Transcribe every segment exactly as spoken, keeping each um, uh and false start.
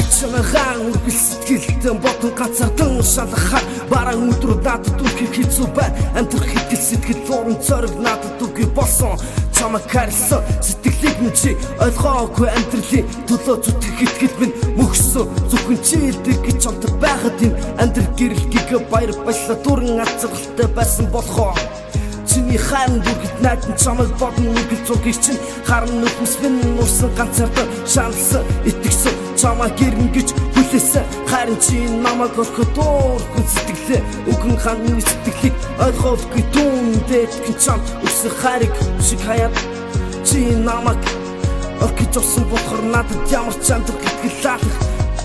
чанагаан үргэл сэтгэлдэн бодон ганцаардан шалгахаар бараа өдөр надад үргэлж хэцүү байна. Амьдрах хэдэл сэтгэл луурн цорог надад үгүй болсон. Чамайг харсан сэтгэлийг минь чи ойлгоогүй амьдралын төлөө зүтгэх итгэл минь мөхсөн. Зөвхөн чи илдэг гэж чамтай байхад энэ амьдрал гэрэлхийг баяр баясгалан дүрэн ацгалтай байсан болохоо. Чиний хайрын дүргэд найдан чамайг бодно үргэлж зургийг чинь харан нүхмс минь нурсан ганцаардан шаналсан итгэсэн чамайг гэрнэ гэж хүлээсэн. Харин чи намайг орхид дуургүй сэтгэлээ үгэн ханы сэтгэлийг ойлгоогүй дүүндээ итгэн чам өсөх хайрыг шиг хаяад чи намайг орхиж орсон болохоор надад ямар ч амьдрал итгэл алах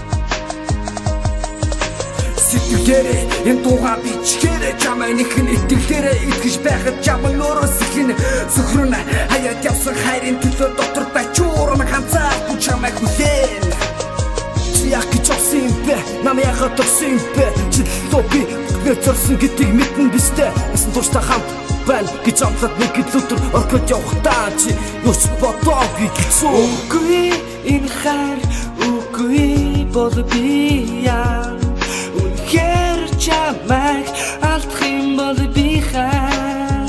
сэтгэлээрээ энэ дуугаа бичгээрээ чамайг нэхэн итгэлээрээ итгэж байхад чамайг өөрөөс ихэн зөвхөн хаяад явсан хайрын төлөө дотор бачуурам ганцааргүй чамайг хүлээн. Чи яах гэж орсон юм бэ? Намайг яагаад орсон юм бэ? Чи төлөө би бүгдээ зорсон гэдгийг мэднэ бистэ. Басан тууштай хамт байна гэж амлаад нэг л өдөр орхиж явахдаа чи юу ч бодоогүй гэсэн. Үгүй энэ хайр үгүй бол би яа Үнэхээр чамайг алдах юм бол би хаа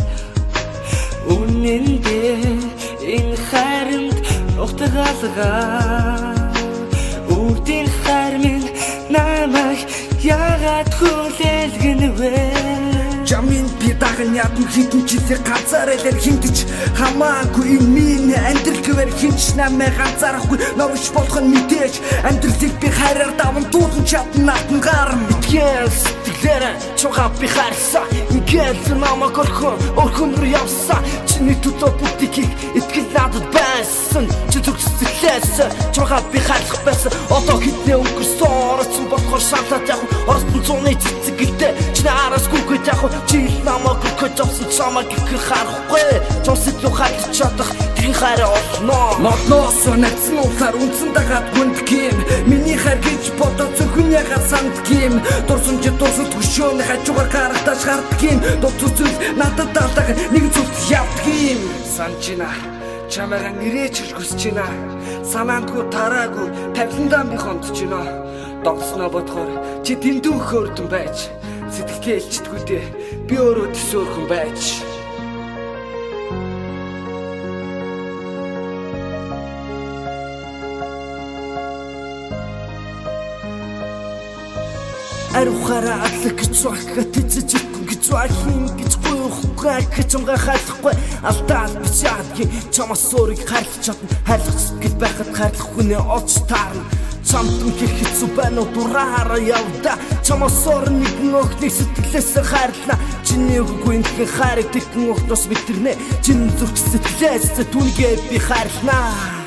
Үнэндээ энэ хайранд ухтагалгаа Үрдийн хайр минь намайг яагаад хүлээлгэнэ вэ? Жамин би даган ядам хитэн жилээ ганцаараа л хинтэж хамаагүй энэ миний амьдрал гэвэр хинч намайг ганцаарахгүй новш болох нь мэдээж амьдралыг би хайраар даван дуулан чадна натан гарам итгэл сэтгэлээрээ чугаа би хайрсан ингээл намайг орхон орхон руу явсан чиний төлөө бүгдийг итгэл надад байсан чи зүгсэлээс чугаа би хайрлах байсан одоо хитнээ өнгөрсөн орсон болохоор шантаад яг орсон зуны цэцгэлдээ чи араас гүгэд яг чи намайг өгч авсан чамайг их харахгүй чосд л хатж чадах тэр хайраа олно модноос нэгсэн ухаар үнсэн дагаад гүнд гим миний хайр гэж бодож зөвхөн ягаад санд гим дурсамж дурсалт хөшөөний хажуугаар гарахтаж гардаг юм дуц зүйл надад даалдаг нэг зүйлд явдаг юм санчина чамайг нэрэж хүсэж байна санаангүй тараагүй тавиландаа би хонтож байна догсноо бодохоор чи дэндүү хөөрдөн байж сэтгэлгээ илчдэггүй дээ би өөрөө төсөөрхөн байж Арухара атлах гэж ухах тэцэж гэж ухах гэж гуйхгүй гэж чамгаа хайхгүй алдаа бич яадгийн чамаас өөрийг хайрлах чадна хайрлах сэтгэл байхад хайрлах хүнээ олж таарна чамд үнхээр хэцүү байна уу дураараа явда чамаас өөр нэгэн охины сэтгэлээс хайрлана чиний үгүй энэ хайрыг тэгэн охноос мэдэрнэ чиний зүрх сэтгэлээс түүнгээ би хайрлана